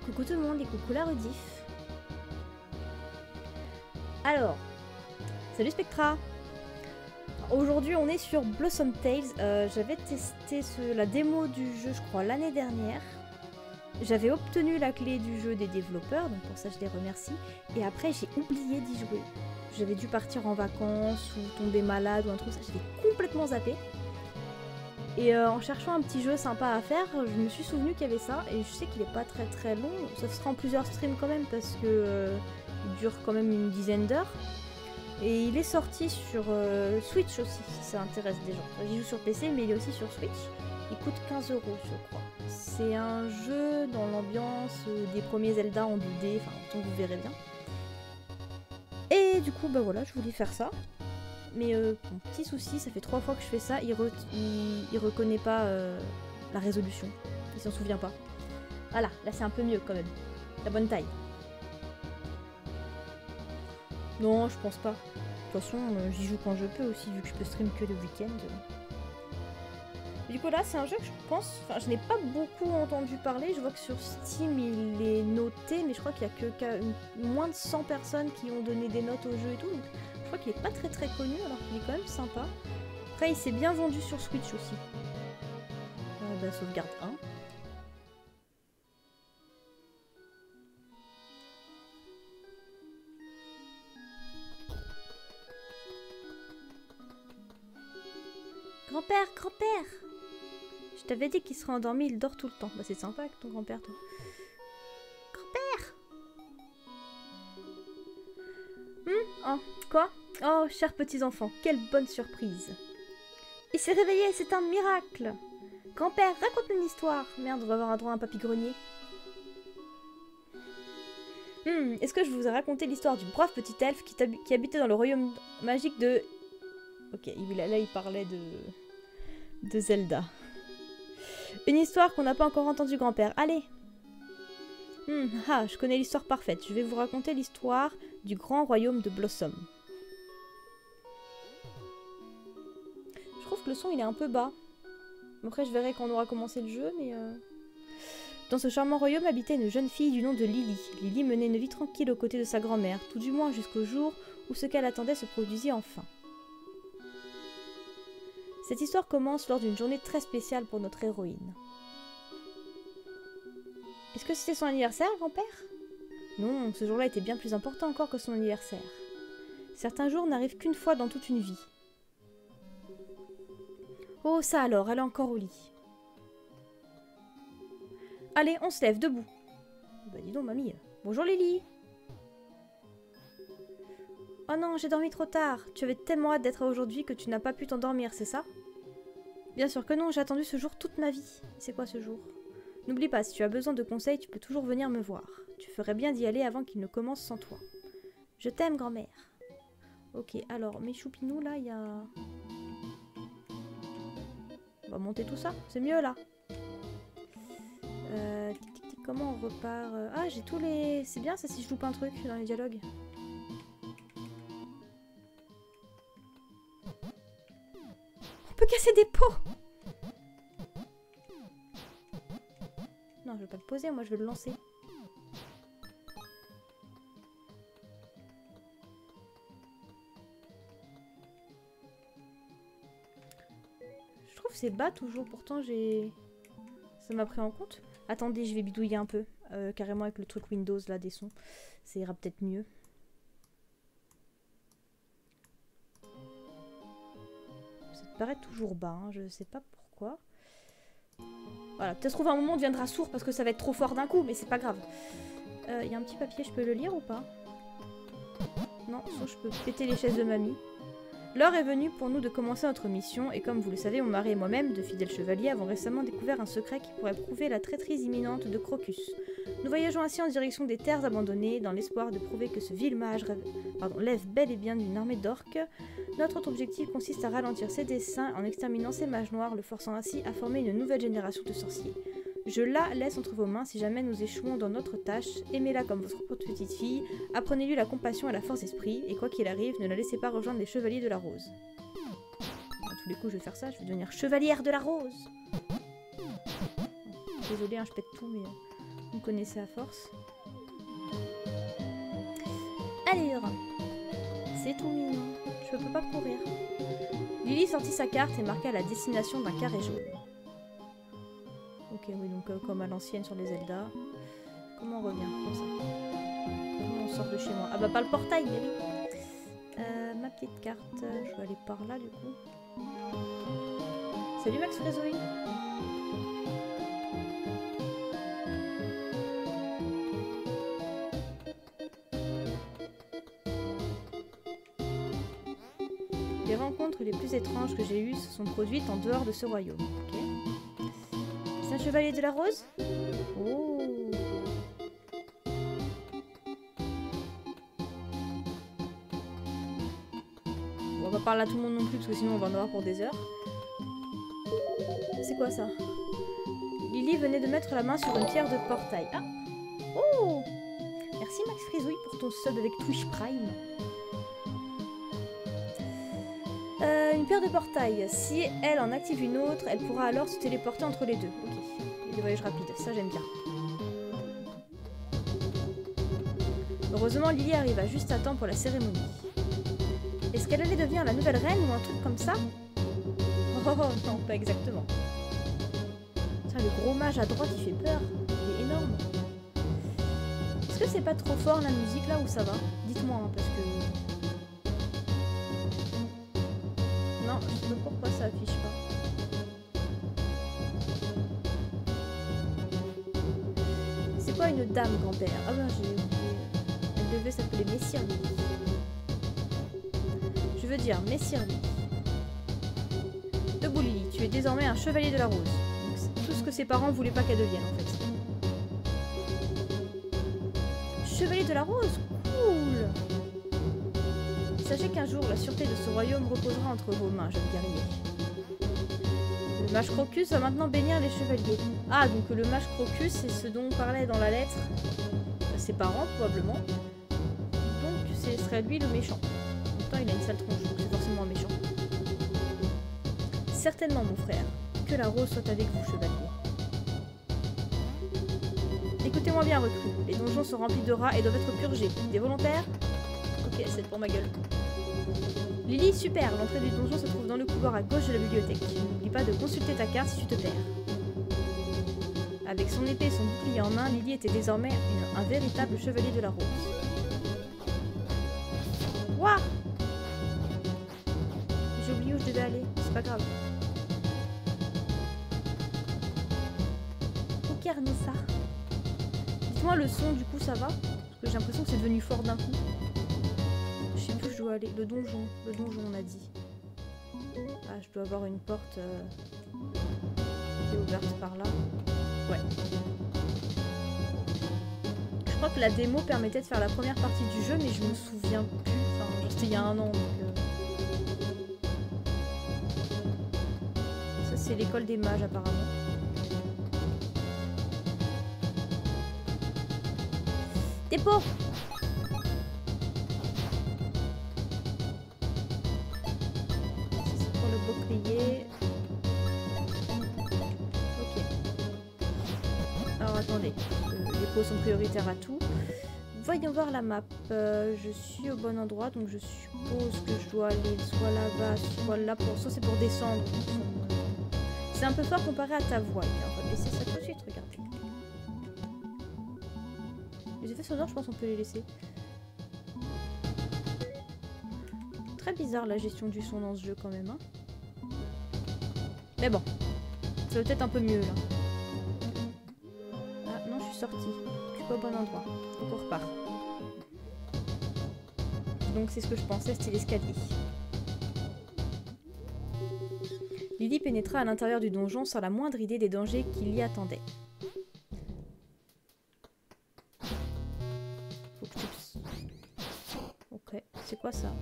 Coucou tout le monde et coucou la rediff. Alors, salut Spectra. Aujourd'hui on est sur Blossom Tales. J'avais testé la démo du jeu je crois l'année dernière. J'avais obtenu la clé du jeu des développeurs, donc pour ça je les remercie. Et après j'ai oublié d'y jouer. J'avais dû partir en vacances ou tomber malade ou un truc, ça j'avais complètement zappé. Et en cherchant un petit jeu sympa à faire, je me suis souvenu qu'il y avait ça. Et je sais qu'il est pas très très long, ça sera en plusieurs streams quand même parce que il dure quand même une dizaine d'heures. Et il est sorti sur Switch aussi, si ça intéresse des gens. Enfin, j'y joue sur PC, mais il est aussi sur Switch. Il coûte 15 € je crois. C'est un jeu dans l'ambiance des premiers Zelda en 2D, enfin tant que vous verrez bien. Et du coup, bah voilà, je voulais faire ça. Mais bon, petit souci, ça fait 3 fois que je fais ça, il reconnaît pas la résolution. Il s'en souvient pas. Voilà, là c'est un peu mieux quand même. La bonne taille. Non, je pense pas. De toute façon, j'y joue quand je peux aussi, vu que je peux stream que le week-end. Du coup là, c'est un jeu que je pense... Enfin, je n'ai pas beaucoup entendu parler. Je vois que sur Steam, il est noté, mais je crois qu'il y a que moins de 100 personnes qui ont donné des notes au jeu et tout. Donc, je crois qu'il est pas très très connu, alors qu'il est quand même sympa. Après, il s'est bien vendu sur Switch aussi. Bah, sauvegarde 1. Grand-père, grand-père! Je t'avais dit qu'il serait endormi, il dort tout le temps. Bah, c'est sympa avec ton grand-père, toi. Grand-père! Oh, quoi? Oh, chers petits enfants, quelle bonne surprise! Il s'est réveillé, c'est un miracle! Grand-père, raconte une histoire! Merde, on va avoir un droit à un papy-grenier. Est-ce que je vous ai raconté l'histoire du brave petit elfe qui habitait dans le royaume magique de... Ok, là il parlait de Zelda. Une histoire qu'on n'a pas encore entendue, grand-père. Allez! Je connais l'histoire parfaite. Je vais vous raconter l'histoire du grand royaume de Blossom. Je trouve que le son il est un peu bas. Après je verrai quand on aura commencé le jeu, mais... Dans ce charmant royaume habitait une jeune fille du nom de Lily. Lily menait une vie tranquille aux côtés de sa grand-mère, tout du moins jusqu'au jour où ce qu'elle attendait se produisit enfin. Cette histoire commence lors d'une journée très spéciale pour notre héroïne. Est-ce que c'était son anniversaire, grand-père? Non, ce jour-là était bien plus important encore que son anniversaire. Certains jours n'arrivent qu'une fois dans toute une vie. Oh, ça alors, elle est encore au lit. Allez, on se lève, debout. Bah dis donc, mamie. Bonjour Lily. Oh non, j'ai dormi trop tard. Tu avais tellement hâte d'être là aujourd'hui que tu n'as pas pu t'endormir, c'est ça? Bien sûr que non, j'ai attendu ce jour toute ma vie. C'est quoi ce jour? N'oublie pas, si tu as besoin de conseils, tu peux toujours venir me voir. Tu ferais bien d'y aller avant qu'il ne commence sans toi. Je t'aime, grand-mère. Ok, alors, mes choupinous, là, il y a... On va monter tout ça, c'est mieux, là. Comment on repart? Ah, j'ai tous les... C'est bien, ça, si je loupe un truc dans les dialogues. On peut casser des pots! Non, je vais pas le poser, moi je vais le lancer. Je trouve c'est bas toujours, pourtant j'ai... Ça m'a pris en compte. Attendez, je vais bidouiller un peu, carrément avec le truc Windows là des sons. Ça ira peut-être mieux. Ça te paraît toujours bas, hein, je sais pas pourquoi. Voilà, peut-être trouver un moment on deviendra sourd parce que ça va être trop fort d'un coup, mais c'est pas grave. Y a un petit papier, je peux le lire ou pas? Non, sinon je peux péter les chaises de mamie. L'heure est venue pour nous de commencer notre mission, et comme vous le savez, mon mari et moi-même, de fidèles chevaliers, avons récemment découvert un secret qui pourrait prouver la traîtrise imminente de Crocus. Nous voyageons ainsi en direction des terres abandonnées, dans l'espoir de prouver que ce vil mage lève bel et bien d'une armée d'orques. Notre autre objectif consiste à ralentir ses desseins en exterminant ces mages noirs, le forçant ainsi à former une nouvelle génération de sorciers. Je la laisse entre vos mains si jamais nous échouons dans notre tâche. Aimez-la comme votre propre petite fille. Apprenez-lui la compassion et la force d'esprit. Et quoi qu'il arrive, ne la laissez pas rejoindre les chevaliers de la rose. À tous les coups, je vais faire ça. Je vais devenir chevalière de la rose. Désolée, hein, je pète tout, mais... Vous connaissez à force. Alors, c'est tout mignon. Je peux pas courir. Lily sortit sa carte et marqua la destination d'un carré jaune. Ok, oui, donc comme à l'ancienne sur les Zelda. Comment on revient comme ça? Comment on sort de chez moi? Ah bah pas le portail, mais oui. Ma petite carte, je vais aller par là du coup. Salut Max Frézoï. Les rencontres les plus étranges que j'ai eues se sont produites en dehors de ce royaume. Okay. C'est un chevalier de la rose? Oh. On va pas parler à tout le monde non plus parce que sinon on va en avoir pour des heures. C'est quoi ça? Lily venait de mettre la main sur une pierre de portail. Ah! Oh! Merci Max Frizouille pour ton sub avec Twitch Prime. Une pierre de portail. Si elle en active une autre, elle pourra alors se téléporter entre les deux. Ok. Et des voyages rapides, ça j'aime bien. Heureusement, Lily arriva juste à temps pour la cérémonie. Est-ce qu'elle allait devenir la nouvelle reine ou un truc comme ça? Oh non, pas exactement. Tiens, le gros mage à droite, il fait peur. Il est énorme. Est-ce que c'est pas trop fort la musique là ou ça va? Dites-moi, hein, parce que... Non, je sais pas pourquoi ça affiche pas. C'est quoi une dame grand-père? Ah ben j'ai oublié. Elle devait s'appeler Messire Lily. Je veux dire Messire Lily. Debout Lily, tu es désormais un chevalier de la rose. C'est tout ce que ses parents voulaient pas qu'elle devienne en fait. Chevalier de la rose? Cool! Sachez qu'un jour, la sûreté de ce royaume reposera entre vos mains, jeune guerrier. Le mage Crocus va maintenant bénir les chevaliers. Ah, donc le mage Crocus, c'est ce dont on parlait dans la lettre. Ses parents, probablement. Donc, ce serait lui le méchant. En même temps, il a une sale tronche, donc c'est forcément un méchant. Certainement, mon frère. Que la rose soit avec vous, chevalier. Écoutez-moi bien, recrue. Les donjons sont remplis de rats et doivent être purgés. Des volontaires? Ok, c'est pour ma gueule. Lily, super. L'entrée du donjon se trouve dans le couloir à gauche de la bibliothèque. N'oublie pas de consulter ta carte si tu te perds. Avec son épée et son bouclier en main, Lily était désormais un véritable chevalier de la rose. Wouah! J'ai oublié où je devais aller. C'est pas grave. Ok, Arnissa. Dites-moi le son, du coup, ça va? Parce que j'ai l'impression que c'est devenu fort d'un coup. Je sais plus où je dois aller. Le donjon, on a dit. Ah, je dois avoir une porte qui est ouverte par là. Ouais. Je crois que la démo permettait de faire la première partie du jeu, mais je me souviens plus. Enfin, c'était il y a un an, donc... Ça, c'est l'école des mages, apparemment. Dépôt! C'est pour le bouclier. Ok. Alors attendez, les pots sont prioritaires à tout. Voyons voir la map. Je suis au bon endroit, donc je suppose que je dois aller soit là-bas, soit là. Soit c'est pour descendre. C'est un peu fort comparé à ta voix. On va laisser ça tout de suite, regardez. Les effets sonores, je pense qu'on peut les laisser. Très bizarre la gestion du son dans ce jeu quand même. Hein. Mais bon, ça va peut-être un peu mieux là. Ah non, je suis sortie. Je suis pas au bon endroit. Donc on repart. Donc c'est ce que je pensais, style escalier. Lily pénétra à l'intérieur du donjon sans la moindre idée des dangers qui l'y attendaient. Ok, c'est quoi ça?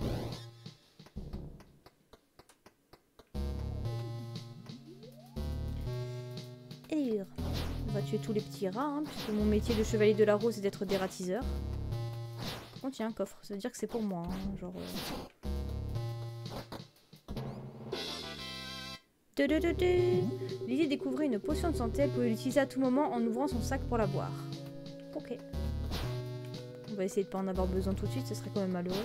Et on va tuer tous les petits rats, hein, puisque mon métier de chevalier de la rose est d'être dératiseur. On tient un coffre, ça veut dire que c'est pour moi, hein, genre... Lily découvrit une potion de santé. Elle pouvait l'utiliser à tout moment en ouvrant son sac pour la boire. Ok. On va essayer de pas en avoir besoin tout de suite, ce serait quand même malheureux.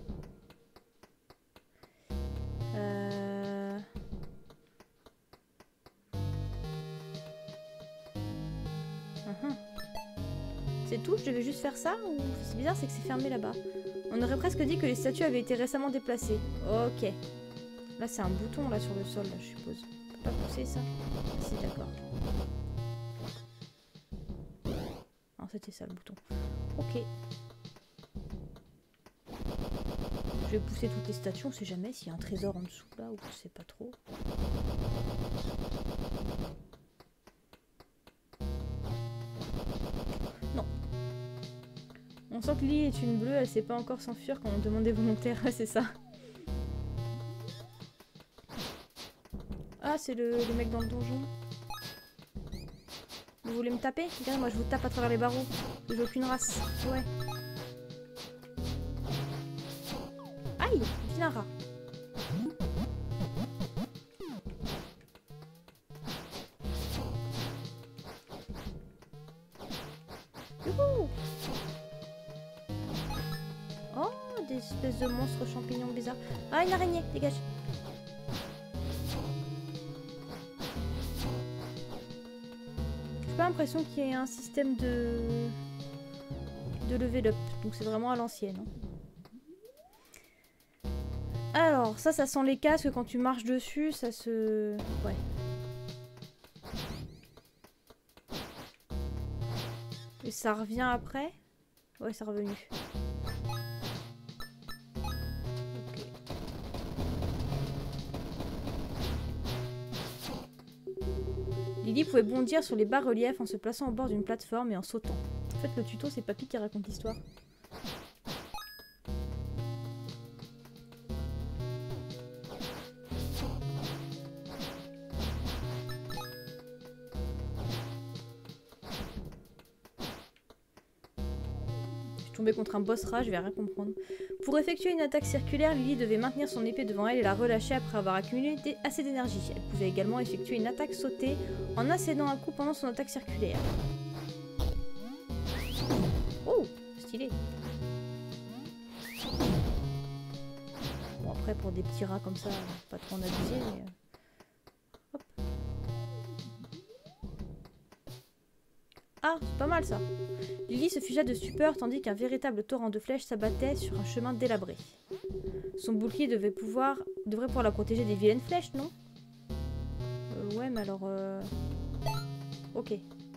C'est tout? Je devais juste faire ça? Ou c'est bizarre, c'est que c'est fermé là-bas. On aurait presque dit que les statues avaient été récemment déplacées. Ok. Là, c'est un bouton là sur le sol, là, je suppose. On peut pas pousser ça? Ah, si, d'accord. Non, c'était ça le bouton. Ok. Je vais pousser toutes les statues, on sait jamais s'il y a un trésor en dessous là, ou je sais pas trop. Non. On sent que Lee est une bleue, elle sait pas encore s'enfuir quand on demande des volontaires, c'est ça. Ah, c'est le mec dans le donjon. Vous voulez me taper? Regardez, moi je vous tape à travers les barreaux. J'ai aucune race. Ouais. Aïe! J'ai un rat. Youhou! Oh, des espèces de monstres champignons bizarres. Ah, une araignée, dégage. J'ai pas l'impression qu'il y ait un système de level up. Donc c'est vraiment à l'ancienne. Hein. Alors, ça sent les casques. Quand tu marches dessus, ça se... Ouais. Et ça revient après? Ouais, c'est revenu. Ok. Lily pouvait bondir sur les bas-reliefs en se plaçant au bord d'une plateforme et en sautant. En fait, le tuto, c'est Papy qui raconte l'histoire. Tomber contre un boss rat, je vais rien comprendre. Pour effectuer une attaque circulaire, Lily devait maintenir son épée devant elle et la relâcher après avoir accumulé assez d'énergie. Elle pouvait également effectuer une attaque sautée en assénant un coup pendant son attaque circulaire. Oh, stylé. Bon après pour des petits rats comme ça, pas trop en abuser, mais... Hop. Ah, c'est pas mal ça. Lily se figea de stupeur tandis qu'un véritable torrent de flèches s'abattait sur un chemin délabré. Son bouclier devrait pouvoir la protéger des vilaines flèches, non? Ouais, mais alors... Ok.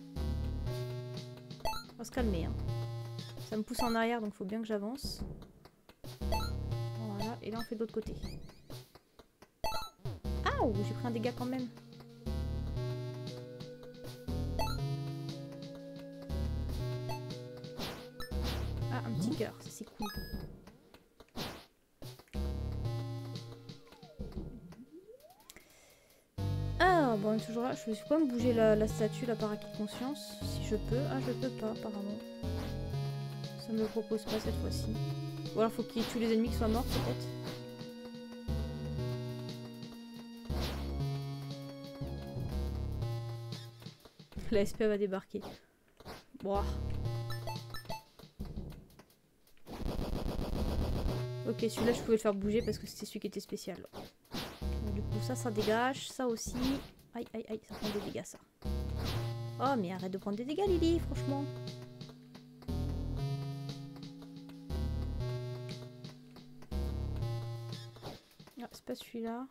On va se calmer, hein. Ça me pousse en arrière, donc faut bien que j'avance. Voilà, et là on fait de l'autre côté. Ah, j'ai pris un dégât quand même. Un petit cœur, ça c'est cool. Ah, bon, on est toujours là. Je vais quand même bouger la statue là par acquis de conscience. Si je peux. Ah, je peux pas, apparemment. Ça me le propose pas cette fois-ci. Ou alors faut qu'il y ait tous les ennemis qui soient morts, peut-être. La SP va débarquer. Boah. Ok, celui-là, je pouvais le faire bouger parce que c'était celui qui était spécial. Donc, du coup, ça dégage. Ça aussi. Aïe, aïe, aïe, ça prend des dégâts, ça. Oh, mais arrête de prendre des dégâts, Lily, franchement. Ah, c'est pas celui-là.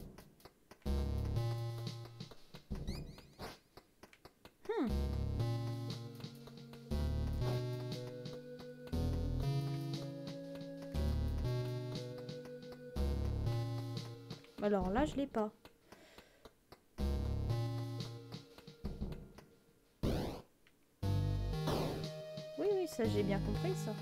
Alors là, je l'ai pas. Oui, oui, ça j'ai bien compris ça.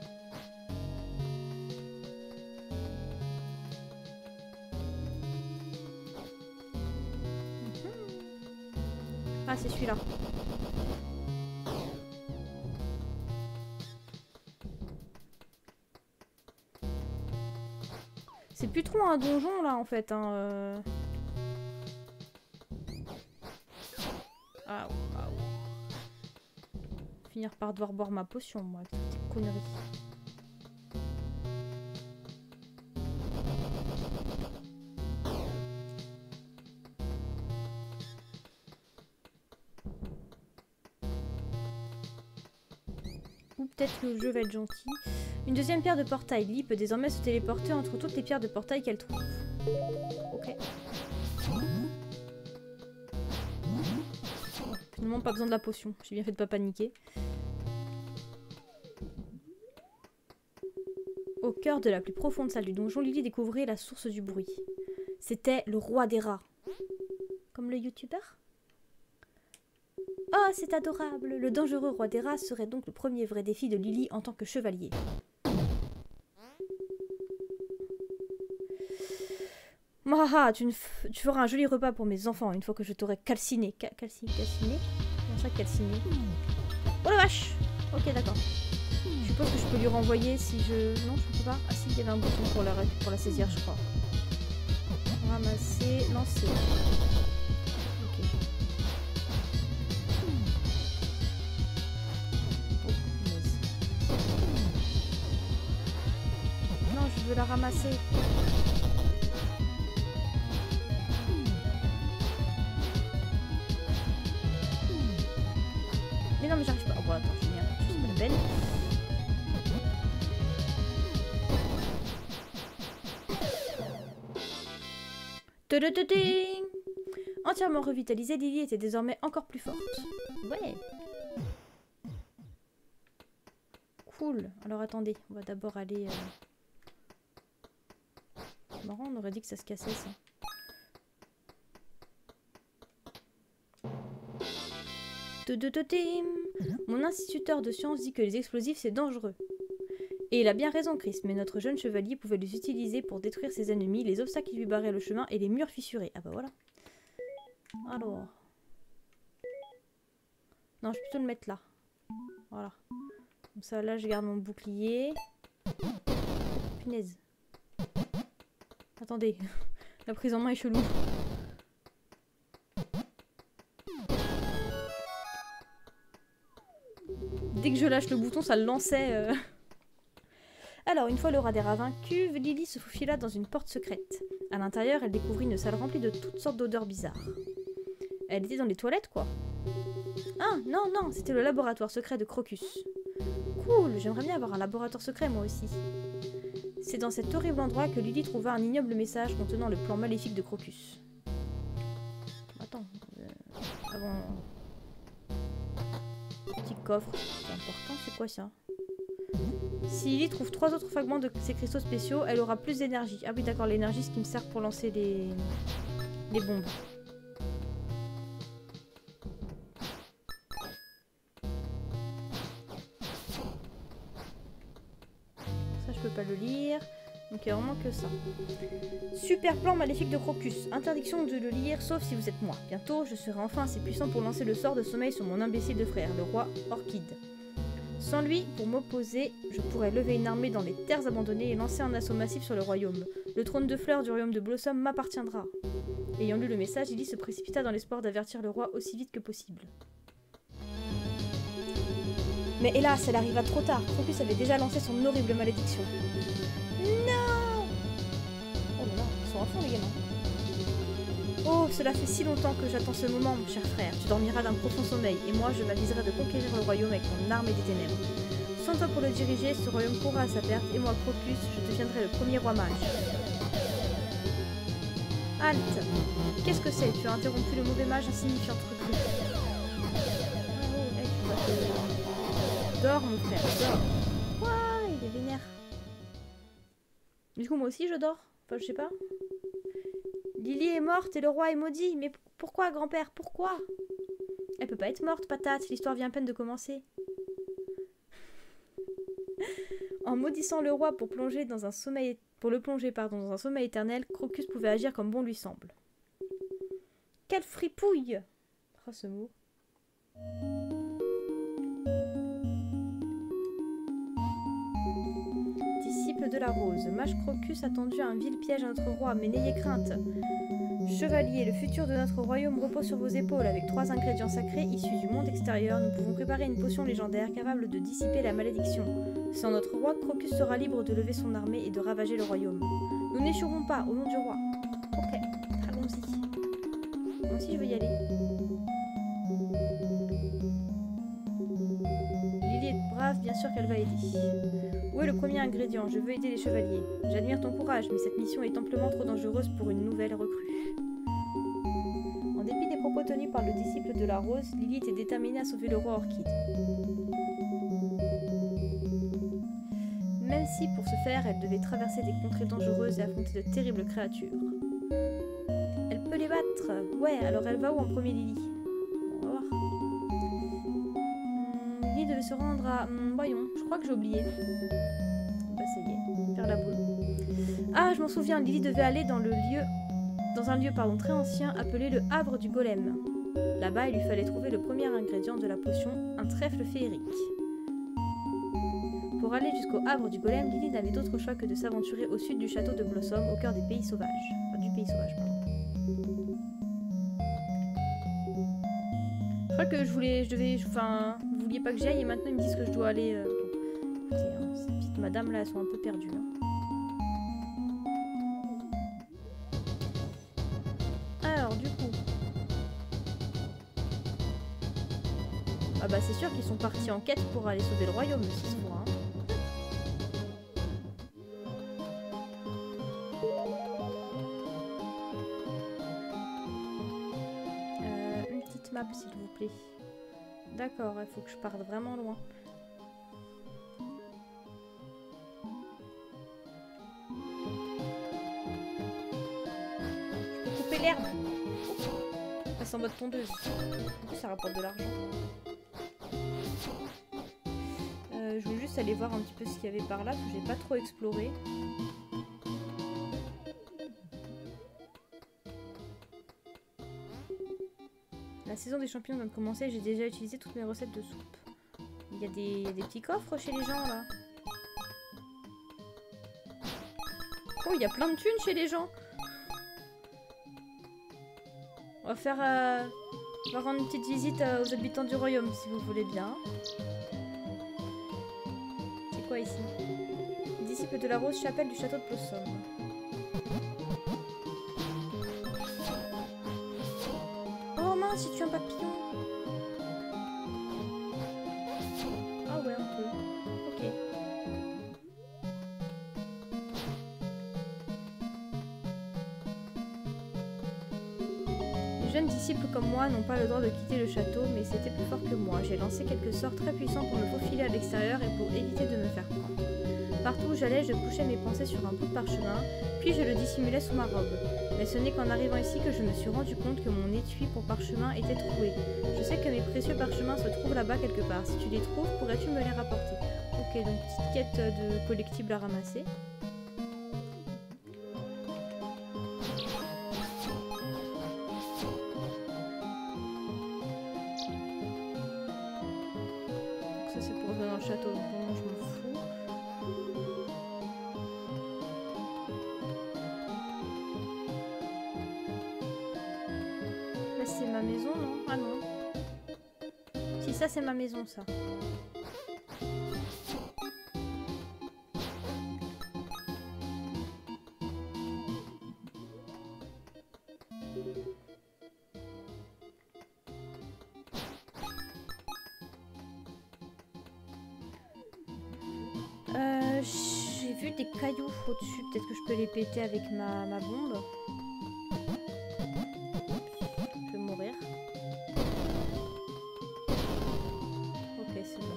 Ah, c'est celui-là. C'est plus trop un donjon là en fait. Hein, Ah, ah. Finir par devoir boire ma potion, moi, avec toutes ces conneries. Ou peut-être que le jeu va être gentil. Une deuxième pierre de portail. Lily peut désormais se téléporter entre toutes les pierres de portail qu'elle trouve. Ok. Finalement, pas besoin de la potion. J'ai bien fait de pas paniquer. Au cœur de la plus profonde salle du donjon, Lily découvrit la source du bruit. C'était le roi des rats. Comme le youtubeur ? Oh, c'est adorable! Le dangereux roi des rats serait donc le premier vrai défi de Lily en tant que chevalier. Mahaha, tu feras un joli repas pour mes enfants une fois que je t'aurai calciné. Calciné? Comment ça, calciné? Oh la vache! Ok, d'accord. Je suppose que je peux lui renvoyer si je... Non, je peux pas. Ah si, il y avait un bouton pour la saisir, je crois. Ramasser, lancer. Ok. Non, je veux la ramasser. Mais non, mais j'arrive pas. Oh, bon, attends, je viens. C'est pas la peine. Tadadading! Entièrement revitalisée, Lily était désormais encore plus forte. Ouais. Cool. Alors attendez, on va d'abord aller... C'est marrant, on aurait dit que ça se cassait, ça. Mon instituteur de sciences dit que les explosifs c'est dangereux. Et il a bien raison, Chris, mais notre jeune chevalier pouvait les utiliser pour détruire ses ennemis, les obstacles qui lui barraient le chemin et les murs fissurés. Ah bah voilà. Alors... Non, je vais plutôt le mettre là. Voilà. Comme ça, là, je garde mon bouclier. Punaise. Attendez. La prise en main est chelou. Dès que je lâche le bouton, ça le lançait. Alors, une fois le rat des rats vaincu, Lily se faufila dans une porte secrète. À l'intérieur, elle découvrit une salle remplie de toutes sortes d'odeurs bizarres. Elle était dans les toilettes, quoi. Ah, non, non, c'était le laboratoire secret de Crocus. Cool, j'aimerais bien avoir un laboratoire secret, moi aussi. C'est dans cet horrible endroit que Lily trouva un ignoble message contenant le plan maléfique de Crocus. Attends, avant... Petit coffre, c'est important, c'est quoi ça? Si Lily trouve 3 autres fragments de ces cristaux spéciaux, elle aura plus d'énergie. Ah oui d'accord, l'énergie c'est ce qui me sert pour lancer les bombes. Ça je peux pas le lire. Donc il n'y a vraiment que ça. Super plan maléfique de Crocus. Interdiction de le lire sauf si vous êtes moi. Bientôt je serai enfin assez puissant pour lancer le sort de sommeil sur mon imbécile de frère, le roi Orchid. Sans lui, pour m'opposer, je pourrais lever une armée dans les terres abandonnées et lancer un assaut massif sur le royaume. Le trône de fleurs du royaume de Blossom m'appartiendra. Ayant lu le message, Lily se précipita dans l'espoir d'avertir le roi aussi vite que possible. Mais hélas, elle arriva trop tard. Crocus avait déjà lancé son horrible malédiction. Non! Oh là là, ils sont à fond les gamins. Oh, cela fait si longtemps que j'attends ce moment, mon cher frère. Tu dormiras d'un profond sommeil, et moi je m'aviserai de conquérir le royaume avec mon armée des ténèbres. Sans toi pour le diriger, ce royaume courra à sa perte, et moi, Crocus, je deviendrai le premier roi mage. Halte! Qu'est-ce que c'est? Tu as interrompu le mauvais mage insignifiant truc. Oh, hey, tu vas te... Dors, mon frère, dors. Quoi? Il est vénère. Du coup, moi aussi, je dors. Enfin, je sais pas. Lily est morte et le roi est maudit. Mais pourquoi, grand-père? Pourquoi? Elle peut pas être morte, patate. L'histoire vient à peine de commencer. En maudissant le roi pour plonger dans un sommeil... Pour le plonger, pardon, dans un sommeil éternel, Crocus pouvait agir comme bon lui semble. Quelle fripouille! Oh, ce mot. Disciple de la rose, mage Crocus a tendu un vil piège à notre roi, mais n'ayez crainte. Chevalier, le futur de notre royaume repose sur vos épaules. Avec 3 ingrédients sacrés issus du monde extérieur, nous pouvons préparer une potion légendaire capable de dissiper la malédiction. Sans notre roi, Crocus sera libre de lever son armée et de ravager le royaume. Nous n'échouerons pas, au nom du roi. Ok, allons-y. Moi aussi je veux y aller. Lily est brave, bien sûr qu'elle va aider. Où est le premier ingrédient? Je veux aider les chevaliers. J'admire ton courage, mais cette mission est amplement trop dangereuse pour une nouvelle recrue. En dépit des propos tenus par le disciple de la rose, Lily était déterminée à sauver le roi Orchide. Même si, pour ce faire, elle devait traverser des contrées dangereuses et affronter de terribles créatures. Elle peut les battre. Ouais, alors elle va où en premier, Lily? On va voir. Lily devait se rendre à... voyons, je crois que j'ai oublié. Bah ça y est, faire la boule. Ah, je m'en souviens, Lily devait aller dans un lieu très ancien appelé le Havre du Golem. Là-bas, il lui fallait trouver le premier ingrédient de la potion, un trèfle féerique. Pour aller jusqu'au Havre du Golem, Lily n'avait d'autre choix que de s'aventurer au sud du château de Blossom, au cœur des pays sauvages. Enfin, du pays sauvage, pardon. Je crois que vous vouliez pas que j'y aille et maintenant ils me disent que je dois aller... Bon, écoutez, hein, ces petites madames là, elles sont un peu perdues. Hein. Alors, du coup... Ah bah c'est sûr qu'ils sont partis en quête pour aller sauver le royaume, le 6 fois. Hein. Une petite map s'il vous plaît. D'accord, il faut que je parte vraiment loin. Je peux couper l'herbe. Passe en mode tondeuse. En plus ça rapporte de l'argent. Je voulais juste aller voir un petit peu ce qu'il y avait par là, parce que j'ai pas trop exploré. La saison des champignons vient de commencer et j'ai déjà utilisé toutes mes recettes de soupe. Il y a des petits coffres chez les gens là. Oh, il y a plein de thunes chez les gens. On va faire... on va rendre une petite visite aux habitants du royaume si vous voulez bien. C'est quoi ici? Disciple de la rose, chapelle du château de Blossom. Oh mince, si tu es un papillon. Ah ouais, on peut. Ok. Les jeunes disciples comme moi n'ont pas le droit de quitter le château, mais c'était plus fort que moi. J'ai lancé quelques sorts très puissants pour me faufiler à l'extérieur et pour éviter de me faire prendre. Partout où j'allais, je couchais mes pensées sur un bout de parchemin, puis je le dissimulais sous ma robe. Mais ce n'est qu'en arrivant ici que je me suis rendu compte que mon étui pour parchemin était troué. Je sais que mes précieux parchemins se trouvent là-bas quelque part. Si tu les trouves, pourrais-tu me les rapporter? Ok, donc petite quête de collectibles à ramasser. Donc ça c'est pour revenir dans le château, bon je m'en fous. Là c'est ma maison, non? Ah non. Si ça c'est ma maison ça. J'ai vu des cailloux au-dessus, peut-être que je peux les péter avec ma bombe. Je vais mourir. Ok, c'est bon.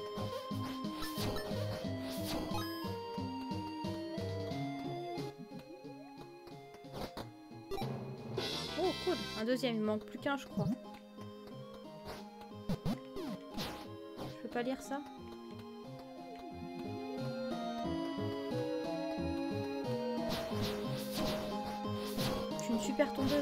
Oh cool, un deuxième, il manque plus qu'un je crois. Je peux pas lire ça? Une super tondeuse.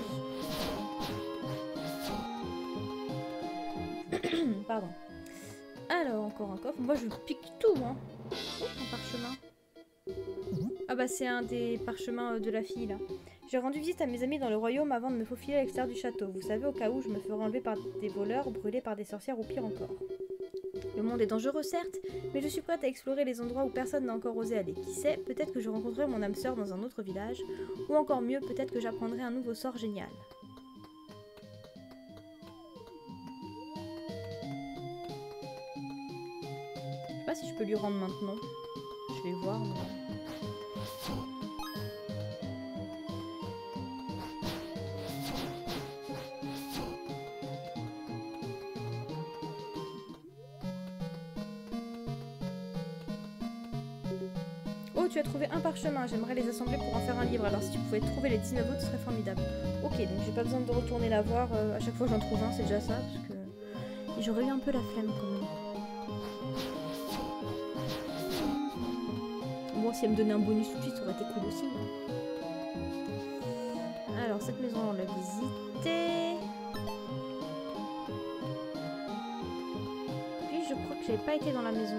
Pardon. Alors, encore un coffre. Moi, je pique tout, hein. Oh, un parchemin. Ah bah, c'est un des parchemins de la fille, là. J'ai rendu visite à mes amis dans le royaume avant de me faufiler à l'extérieur du château. Vous savez, au cas où je me ferais enlever par des voleurs, brûler par des sorcières ou pire encore. Le monde est dangereux, certes, mais je suis prête à explorer les endroits où personne n'a encore osé aller. Qui sait, peut-être que je rencontrerai mon âme sœur dans un autre village, ou encore mieux, peut-être que j'apprendrai un nouveau sort génial. Je sais pas si je peux lui rendre maintenant. Je vais voir, mais... Oh, tu as trouvé un parchemin, j'aimerais les assembler pour en faire un livre, alors si tu pouvais trouver les 19 autres, ce serait formidable. Ok, donc j'ai pas besoin de retourner la voir, à chaque fois j'en trouve un, c'est déjà ça, parce que... Et j'aurais eu un peu la flemme quand même. Bon, si elle me donnait un bonus tout de suite, ça aurait été cool aussi. Alors, cette maison, on l'a visitée. Puis, je crois que j'avais pas été dans la maison.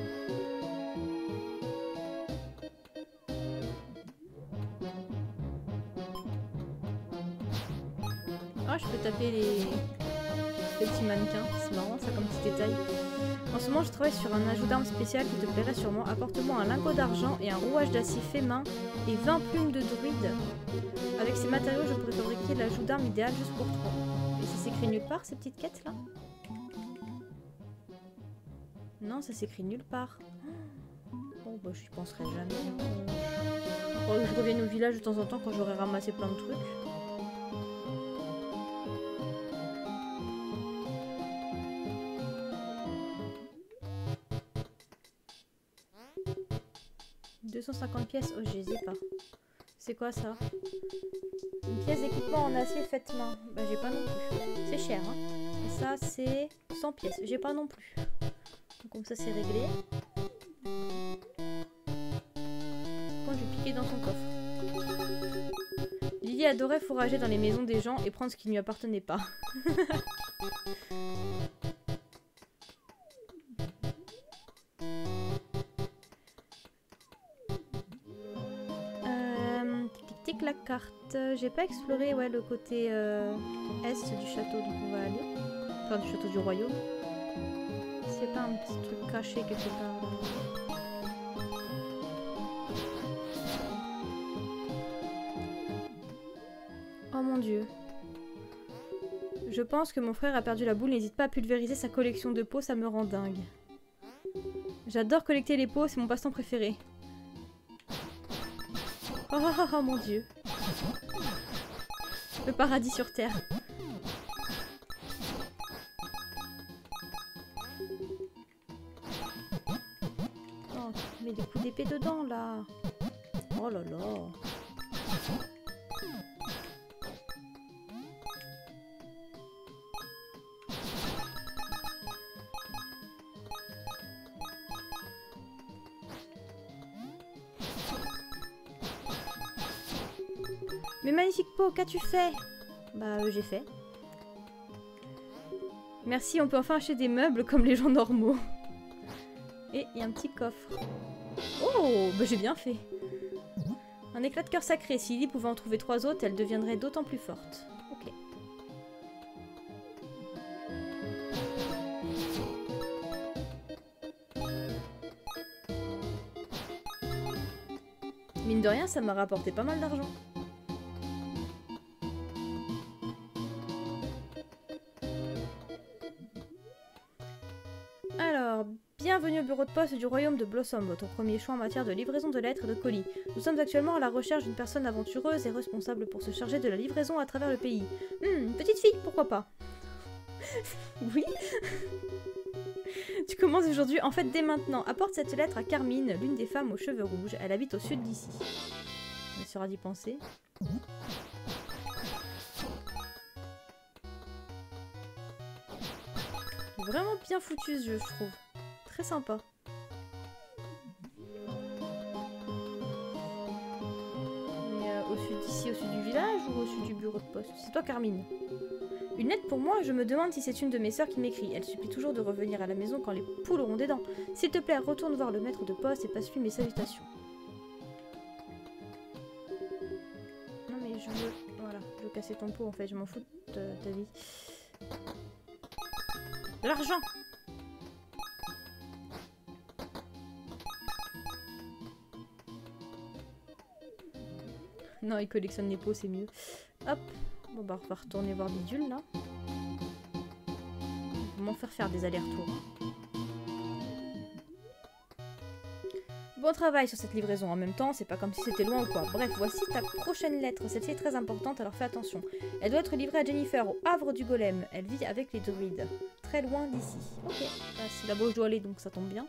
Ah, je peux taper les petits mannequins. C'est marrant, ça, comme petit détail. En ce moment, je travaille sur un ajout d'armes spécial qui te plairait sûrement. Apporte-moi un lingot d'argent et un rouage d'acier fait main et 20 plumes de druide. Avec ces matériaux, je pourrais fabriquer l'ajout d'armes idéal juste pour toi. Et ça s'écrit nulle part, ces petites quêtes là? Non, ça s'écrit nulle part. Oh, bah, j'y penserai jamais. Faudrait que je revienne au village de temps en temps quand j'aurai ramassé plein de trucs. « 250 pièces, oh je les ai pas. C'est quoi ça? Une pièce d'équipement en acier faite main. Bah j'ai pas non plus. C'est cher hein. Et ça c'est 100 pièces. J'ai pas non plus. Donc comme ça c'est réglé. Quand je vais piquer dans son coffre. Lily adorait fourrager dans les maisons des gens et prendre ce qui ne lui appartenait pas. La carte. J'ai pas exploré ouais, le côté est du château, donc on va aller. Enfin, du château du royaume. C'est pas un petit truc caché quelque part là. Oh mon dieu. Je pense que mon frère a perdu la boule. N'hésite pas à pulvériser sa collection de pots, ça me rend dingue. J'adore collecter les pots, c'est mon passe-temps préféré. Oh mon dieu. Le paradis sur terre. Oh, tu mets des coups d'épée dedans là. Oh là là. Mais magnifique peau, qu'as-tu fait? Bah j'ai fait. Merci, on peut enfin acheter des meubles comme les gens normaux. Et il y a un petit coffre. Oh, bah j'ai bien fait. Un éclat de cœur sacré. Si Lily pouvait en trouver 3 autres, elle deviendrait d'autant plus forte. Ok. Mine de rien, ça m'a rapporté pas mal d'argent. Alors, bienvenue au bureau de poste du royaume de Blossom, votre premier choix en matière de livraison de lettres et de colis. Nous sommes actuellement à la recherche d'une personne aventureuse et responsable pour se charger de la livraison à travers le pays. Une petite fille, pourquoi pas? Oui. Tu commences aujourd'hui, en fait dès maintenant. Apporte cette lettre à Carmine, l'une des femmes aux cheveux rouges. Elle habite au sud d'ici. On essaiera d'y penser. Vraiment bien foutu ce jeu, je trouve. Très sympa. Mais au sud d'ici, au sud du village ou au sud du bureau de poste? C'est toi, Carmine. Une lettre pour moi, je me demande si c'est une de mes sœurs qui m'écrit. Elle supplie toujours de revenir à la maison quand les poules auront des dents. S'il te plaît, retourne voir le maître de poste et passe-lui mes salutations. Non mais Voilà, je veux casser ton pot en fait, je m'en fous de ta vie. De l'argent! Non, il collectionne les pots, c'est mieux. Hop! Bon bah on va retourner voir Bidule là. M'en faire des allers-retours. Bon travail sur cette livraison. En même temps, c'est pas comme si c'était loin ou quoi. Bref, voici ta prochaine lettre. Celle-ci est très importante, alors fais attention. Elle doit être livrée à Jennifer, au havre du golem. Elle vit avec les druides. Très loin d'ici. Ok. Bah, c'est là-bas où je dois aller, donc ça tombe bien.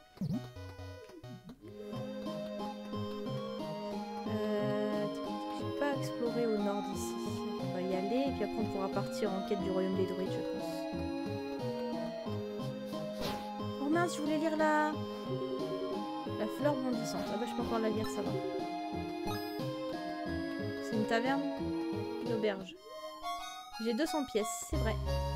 J'ai pas exploré au nord d'ici. On va y aller, et puis après on pourra partir en quête du royaume des druides, je pense. Oh mince, je voulais lire la fleur bondissante. Ah bah je peux encore la lire, ça va. C'est une taverne? Une auberge. J'ai 200 pièces, c'est vrai.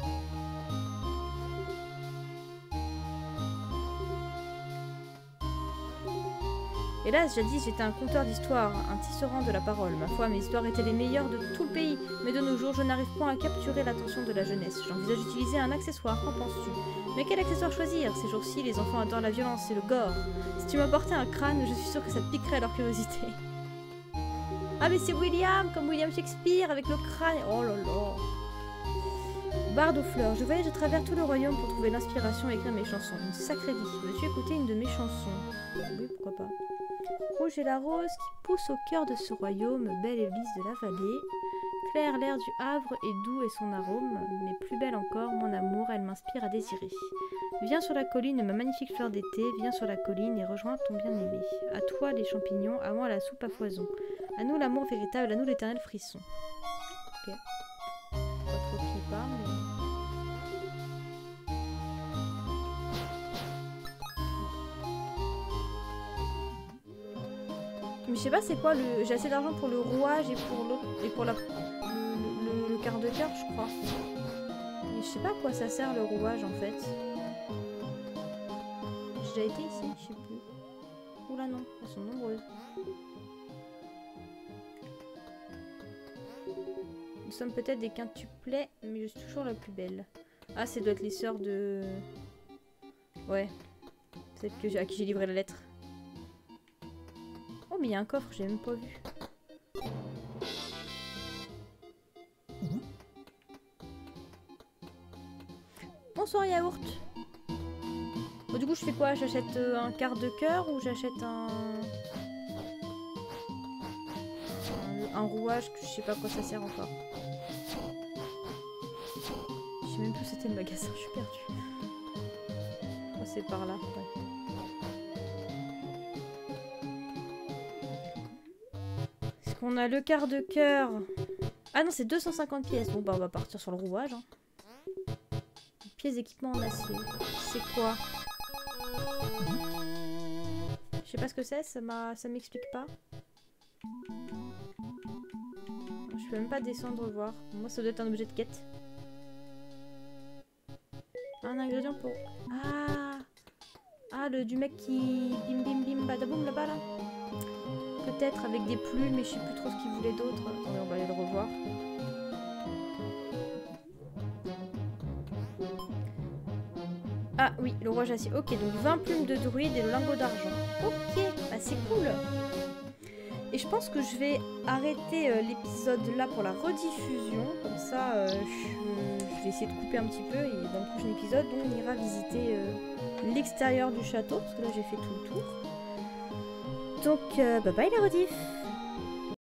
Hélas, jadis j'étais un conteur d'histoires, un tisserand de la parole. Ma foi, mes histoires étaient les meilleures de tout le pays. Mais de nos jours, je n'arrive point à capturer l'attention de la jeunesse. J'envisage d'utiliser un accessoire, qu'en penses-tu? Mais quel accessoire choisir? Ces jours-ci, les enfants adorent la violence et le gore. Si tu m'apportais un crâne, je suis sûre que ça piquerait leur curiosité. Ah mais c'est William, comme William Shakespeare, avec le crâne. Oh là là. Barde aux fleurs. Je voyage à travers tout le royaume pour trouver l'inspiration et écrire mes chansons. Une sacrée vie. Veux-tu écouter une de mes chansons? Oui, pourquoi pas. Rouge est la rose qui pousse au cœur de ce royaume, belle et lisse de la vallée. Clair l'air du Havre et doux est son arôme, mais plus belle encore, mon amour, elle m'inspire à désirer. Viens sur la colline, ma magnifique fleur d'été, viens sur la colline et rejoins ton bien-aimé. À toi les champignons, à moi la soupe à foison. À nous l'amour véritable, à nous l'éternel frisson. Ok. Pas trop qui parle, mais... Mais je sais pas c'est quoi le... J'ai assez d'argent pour le rouage et pour l'autre... Et pour la... le quart de cœur je crois. Mais je sais pas à quoi ça sert le rouage en fait. J'ai déjà été ici, je sais plus. Oula non, elles sont nombreuses. Nous sommes peut-être des quintuplets, mais je suis toujours la plus belle. Ah, ça doit être les sœurs de... Ouais. Celle à qui j'ai livré la lettre. Oh, mais il y a un coffre, j'ai même pas vu. Bonsoir yaourt. Bon, du coup, je fais quoi? J'achète un quart de cœur ou j'achète un rouage que je sais pas à quoi ça sert encore. Je sais même plus où c'était le magasin, je suis perdue. Oh, c'est par là, ouais. Est-ce qu'on a le quart de cœur? Ah non, c'est 250 pièces. Bon, bah, on va partir sur le rouage. Hein. Pièces d'équipement en acier. C'est quoi? Je sais pas ce que c'est, ça m'explique pas. Je peux même pas descendre voir. Moi, ça doit être un objet de quête. Un ingrédient pour... Ah, du mec qui... Bim bim bim badaboum là-bas là. Peut-être avec des plumes, mais je sais plus trop ce qu'il voulait d'autre. Attendez, on va aller le revoir. Ah oui, le rouage acier. Ok, donc 20 plumes de druide et le lingot d'argent. Ok, bah c'est cool. Et je pense que je vais arrêter l'épisode là pour la rediffusion. Comme ça, je vais essayer de couper un petit peu. Et dans le prochain épisode, on ira visiter l'extérieur du château. Parce que là, j'ai fait tout le tour. Donc, bye bye la rediff.